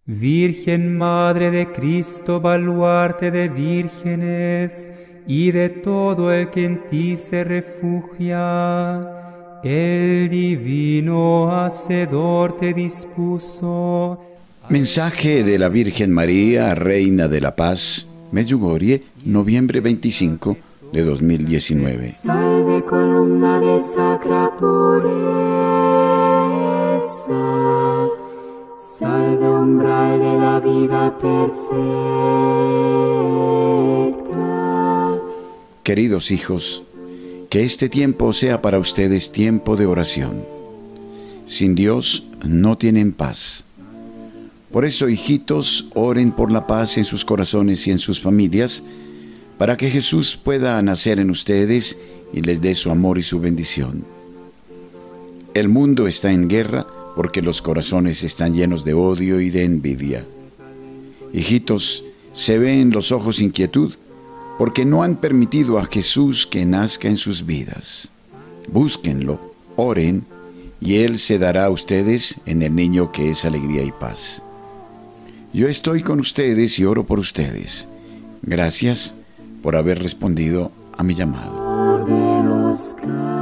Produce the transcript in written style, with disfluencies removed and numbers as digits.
Virgen Madre de Cristo, baluarte de vírgenes, y de todo el que en ti se refugia, el divino Hacedor te dispuso. Mensaje de la Virgen María, Reina de la Paz, Medjugorje, noviembre 25 de 2019. Salve columna de sacra pureza, salve umbral de la vida perfecta. Queridos hijos, que este tiempo sea para ustedes tiempo de oración. Sin Dios no tienen paz. Por eso, hijitos, oren por la paz en sus corazones y en sus familias, para que Jesús pueda nacer en ustedes y les dé su amor y su bendición. El mundo está en guerra porque los corazones están llenos de odio y de envidia. Hijitos, se ve en los ojos inquietud porque no han permitido a Jesús que nazca en sus vidas. Búsquenlo, oren, y Él se dará a ustedes en el niño que es alegría y paz. Yo estoy con ustedes y oro por ustedes. Gracias por haber respondido a mi llamado.